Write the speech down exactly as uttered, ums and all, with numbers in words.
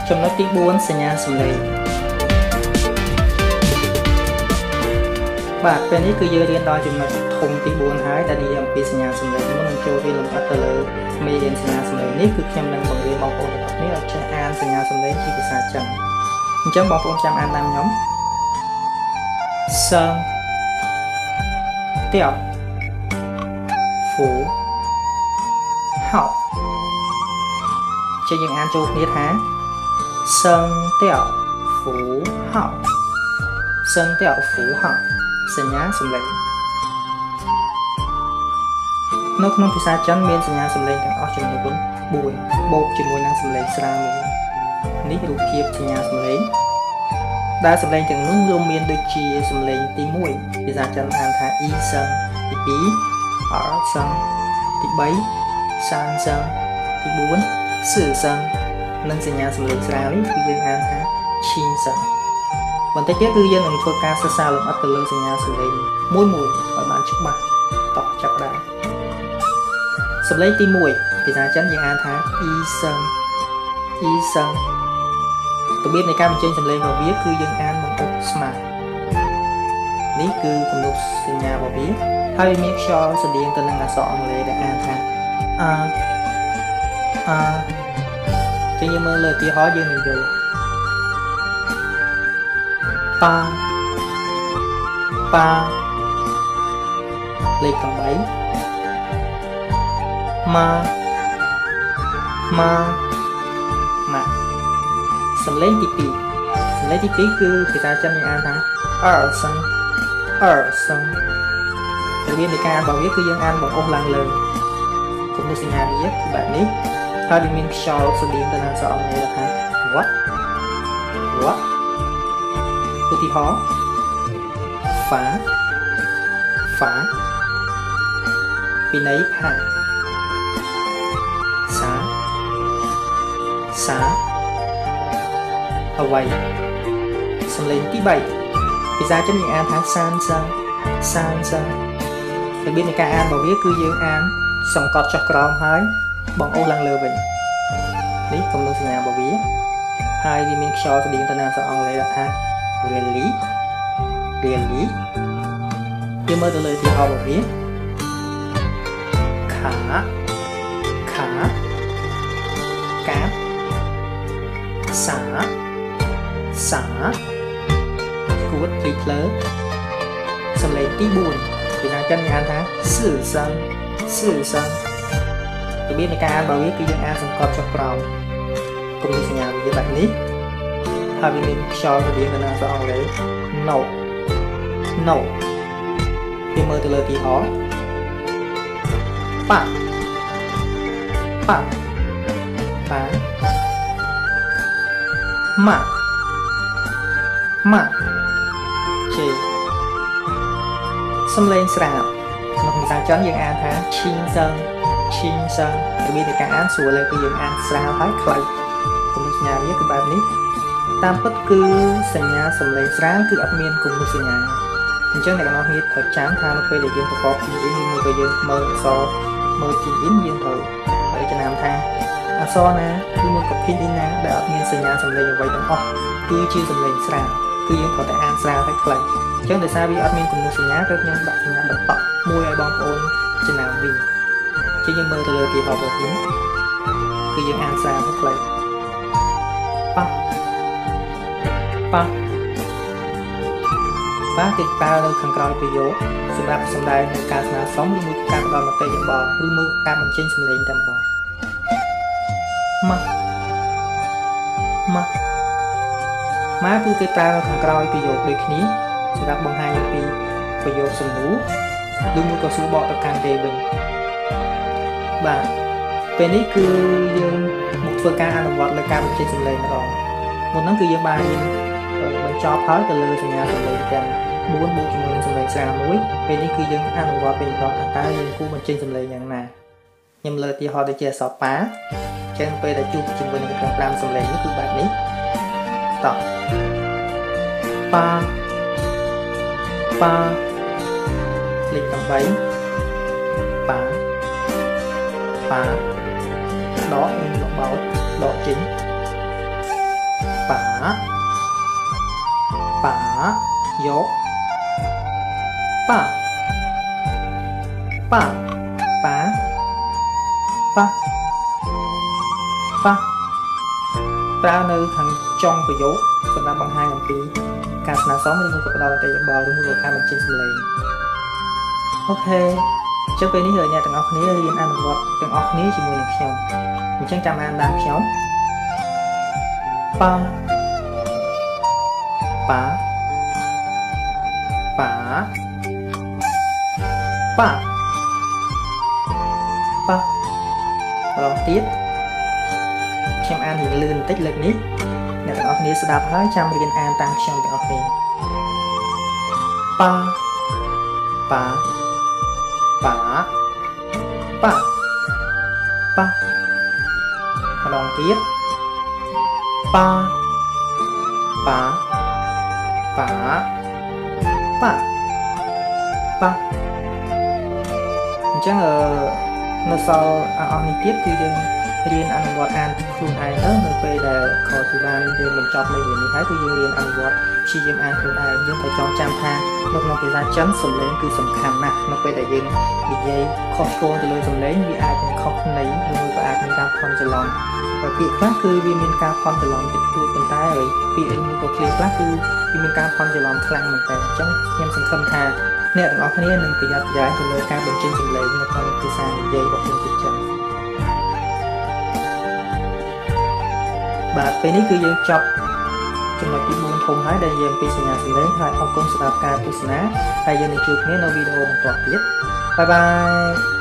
ចំណុចទីបួនសញ្ញាសំឡេងបាទពេលនេះគឺយើងរៀនដល់ចំណុចធំទីបួនហើយដែលនិយាយអំពីសញ្ញាសំឡេងមុននឹងចូលរៀនលម្អិតទៅលើមេរៀនសញ្ញាសំឡេងនេះគឺខ្ញុំនឹងបង្រៀនបងប្អូនទាំងអស់គ្នាឲ្យចេះអានសញ្ញាសំឡេងជាភាសាចិនអញ្ចឹងបងប្អូនចាំអានតាមខ្ញុំសងទៀវហ្វូហោជាយើងអានចូលគ្នាថាសងទៀវហ្វូហោសងទៀវហ្វូហោសញ្ញាសំឡេងនៅក្នុងភាសាចិនមានសញ្ញាសំឡេងទាំងអស់ចំនួនបួនបូកជាមួយនឹងសំឡេងស្រាលមួយនេះរូបភាពសញ្ញាសំឡេងដែលសំឡេងទាំងនោះរួមមានដូចជាសំឡេងទីមួយភាសាចិនអានថាអ៊ីសឹងទីពីរអរសឹងទីបីសានសឹងទីបួនសឺសឹងនិងសញ្ញាសំឡេងស្រាលនេះគឺយើងអានថាឈីសឹងបន្តិចទៀតគឺយើងនឹងធ្វើការសិក្សាលម្អិតទៅលើសញ្ញាសំឡេងមួយមួយឲ្យបានច្បាស់តោះចាប់ដែរសំឡេងទីមួយភាសាចិនយើងអានថាអ៊ីសឹងអ៊ីសឹងរបៀបនៃការបញ្ចេញសំឡេងរបស់វាគឺយើងអានបង្អុកស្មើនេះគឺគំនូសសញ្ញារបស់វាហើយមានខ្យល់ស្រដៀងទៅនឹងអក្សរអង់គ្លេសដែលអានថាអឺអឺជាយើងមើលលើឧទាហរណ៍យើងនឹងយល់ប៉ាប៉ាលេខtámម៉ាម៉ាម៉ាសំឡេងទីពីរសំឡេងទីពីរគឺភាសាចិនយើងអានថាអឺសឹងអឺសឹងរបៀបនៃការអានរបស់វាគឺយើងអានបង្អស់ឡើងលើគំនូសសញ្ញាវាគឺបែបនេះហើយវាមានខ្យល់ស្រដៀងទៅនឹងអក្សរអង់គ្លេសថា what what ឧទាហរណ៍ phá phá ពីន័យផាសាសាអ្វីសំឡេងទីបីភាសាចិនយើងអានថាសានសឹងសានសឹងរបៀបនៃការអានរបស់វាគឺយើងអានសង្កត់ចុះក្រោមហើយបងអូសឡើងលើវិញនេះគំនូសសញ្ញារបស់វាហើយវាមានខ្យល់ស្តៀងទៅនឹងអក្សរអង់គ្លេសថា really really យើងមើលទៅលើឧទាហរណ៍របស់វាខាខាកាប់សាសាគួតទីភ្លើសំឡេងទីបួនភាសាចិនយើងអានថាសឺសឹងសឺសឹងរបៀបនៃការអានរបស់វាគឺយើងអានសង្កត់ចុះក្រោមគំនូសសញ្ញាវាបែបនេះហើយវាមានខ្យល់ស្រដៀងទៅនឹងអក្សរអង់គ្លេស no no យើងមើលទៅលើឧទាហរណ៍ប៉ាប៉ាប៉ាម៉ាម៉ាជេសំឡេងស្រាលក្នុងភាសាចិនយើងអានថាឈីងសឹងឈីងសឹងរបៀបនៃការអានស្រួលលើគឺយើងអានស្រាលហើយខ្លីគំនូសសញ្ញាវាគឺបែបនេះតាមពិតគឺសញ្ញាសំឡេងស្រាលគឺអត់មានគំនូសសញ្ញាអញ្ចឹងអ្នកទាំងអស់គ្នាត្រូវចាំថានៅពេលដែលយើងប្រកប P in ឬមួយក៏យើងមើលអក្សរមើល P in យើងត្រូវហើយចំណាំថាអក្សរណាឬមួយក៏ P in ណាដែលអត់មានសញ្ញាសំឡេងអ្វីទាំងអស់គឺជាសំឡេងស្រាលគឺយើងត្រូវតែអានស្រាលហើយខ្លីអញ្ចឹងដោយសារវាអត់មានគំនូសសញ្ញាគឺខ្ញុំដាក់សញ្ញាបន្តមួយឲ្យបងប្អូនចំណាំវិញជាយើងមើលទៅលើឧទាហរណ៍របស់ខ្ញុំគឺយើងអានស្រាលហើយខ្លីប៉ះប៉ះប៉ះគឺប្រើនៅខាងក្រោយប្រយោគសម្រាប់សម្ដែងនៃការស្នើសុំឬមួយការផ្ដល់មតិយោបល់ឬមួយការបញ្ចេញសំឡេងតែម្ដងម៉ាម៉ាម៉ាគឺគេប្រើនៅខាងក្រោយប្រយោគដូចគ្នាសម្រាប់បង្ហាញអំពីប្រយោគសំណួរឬមួយក៏សួរបកទៅកាន់គេវិញបាទពេលនេះគឺយើងមកធ្វើការអនុវត្តលើការបញ្ចេញសំឡេងម្ដងមុនហ្នឹងគឺយើងបានរៀនបញ្ចប់ហើយទៅលើសញ្ញាសំឡេងទាំងបួនបូកជាមួយនឹងសំឡេងស្រាលមួយពេលនេះគឺយើងអនុវត្តពេលម្ដងថាតើយើងគួរបញ្ចេញសំឡេងយ៉ាងណាខ្ញុំលើកឧទាហរណ៍ដូចជាអក្សរប៉ាអញ្ចឹងពេលដែលជួបជាមួយនឹងខាងតាមសំឡេងនេះគឺបែបនេះតោះប៉ាប៉ាលេខtámប៉ាប៉ាដកនិងបោតដកចេញ bả bả dốt bả bả bả bả bả ta nơi thằng trong và dốt phần làm bằng hai ngàn tí cả sna sáu mươi một đầu tay bò đúng rồi ca mình trên sân lệ ok trước bênนี้เลยเนี่ยទាំងអស់គ្នារៀនអនុវត្តទាំងអស់គ្នាជាមួយនឹងខ្ញុំអញ្ចឹងចាំអានតាមខ្ញុំប៉ាប៉ាប៉ាប៉ាប៉ាម្ដងទៀតខ្ញុំអានរៀងលឿនបន្តិចលើកនេះអ្នកទាំងអស់គ្នាស្ដាប់ហើយចាំរៀនអានតាមខ្ញុំទាំងអស់គ្នាប៉ាប៉ាប៉ាប៉ាប៉ាម្ដងទៀតប៉ាប៉ាប៉ាប៉ាប៉ាអញ្ចឹងអឺនៅសល់អស់នេះទៀតគឺយើងរៀនអនុវត្តអានខ្លួនឯងទៅនៅពេលដែលខុសពីបានយើងបញ្ចប់មេរៀននេះហើយគឺយើងរៀនអនុវត្តព្យាយាមអានខ្លួនឯងយើងត្រូវចងចាំថានៅក្នុងភាសាចិនសំឡេងគឺសំខាន់ណាស់នៅពេលដែលយើងនិយាយខុសឆ្គងទៅលើសំឡេងវាអាចនឹងខុសន័យឬក៏អាចមានការខំច្រឡំហើយពាក្យខ្លះគឺវាមានការខំច្រឡំតិចតួចប៉ុន្តែហើយពាក្យឬក៏ឃ្លាខ្លះគឺវាមានការខំច្រឡំខ្លាំងមែនតើអញ្ចឹងខ្ញុំសង្ឃឹមថាអ្នកទាំងអស់គ្នានឹងប្រយ័ត្នប្រយែងទៅលើការបញ្ចេញសំឡេងនៅក្នុងភាសានិយាយរបស់ជនជាតិចិនបាទពេលនេះគឺយើងចប់ចំណុចទីបួនធំហើយដែលយើងពីសញ្ញាសំឡេងហើយអរគុណសម្រាប់ការទស្សនាហើយយើងនឹងជួបគ្នានៅវីដេអូបន្តទៀតបាយបាយ